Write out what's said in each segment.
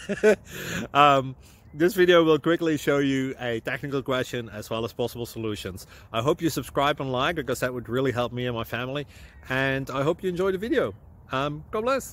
This video will quickly show you a technical question as well as possible solutions. I hope you subscribe and like, because that would really help me and my family. And I hope you enjoy the video. God bless.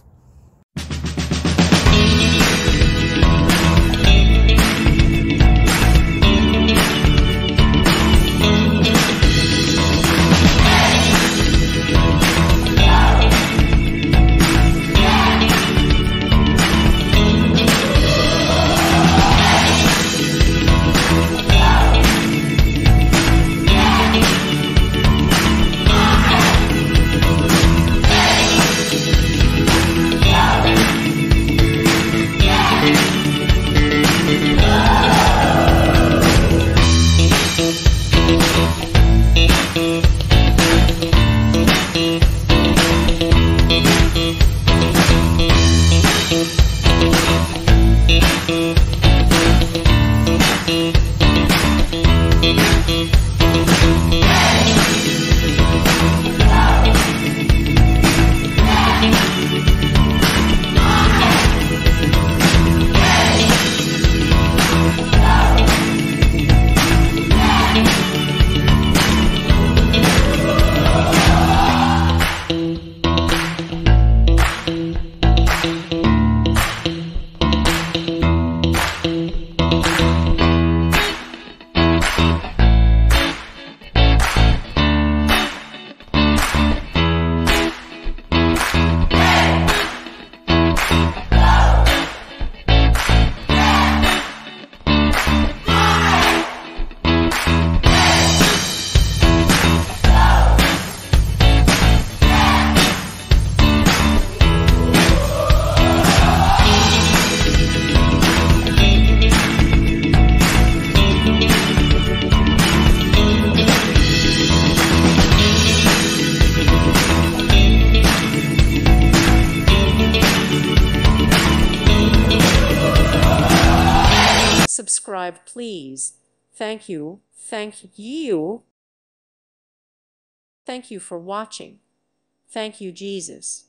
Subscribe, please. Thank you. Thank you. Thank you for watching. Thank you, Jesus.